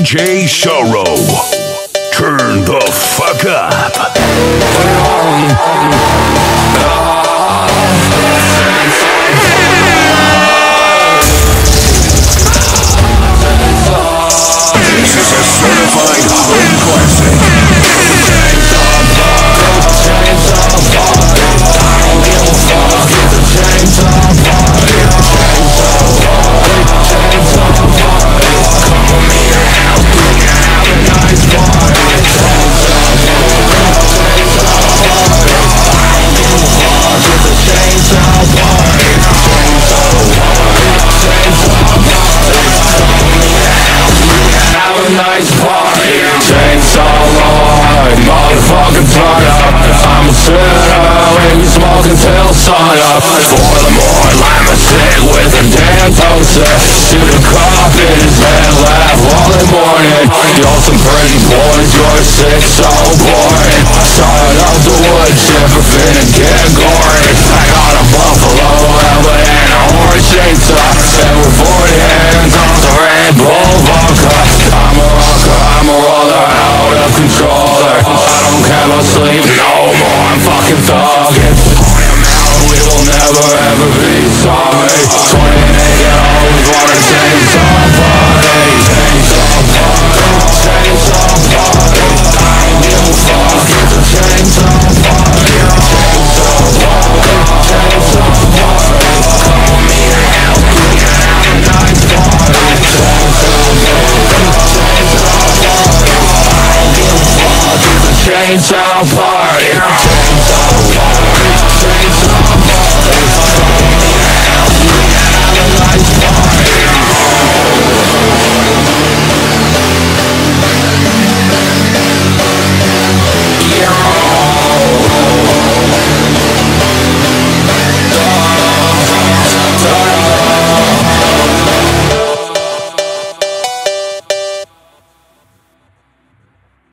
DJ Sorrow. Turn the fuck up. This is a certified home classic. Nice party, chainsaw Lord, motherfucking turn up. I'm a sinner, when you smoke until sun up. For the more lime a stick with a damn toaster. Shoot a cop in his head, laugh all the morning. You're some pretty boys, you're sick, so boring. Start up the wood chipper, finna get gory. I got a buffalo helmet and a horse chainsaw, and we're 40 hands off the Red Bull vodka. I'm a roller out of controller. I don't care about sleep no more, I'm fucking thugging. I am out, we will never ever be sorry. 20 naked hoes wanna chainsaw party. Chainsaw party, chainsaw party. I don't give a fuck, it's a chainsaw party. Chainsaw party, chainsaw party. Call me now, we can have a nice party. Chainsaw party.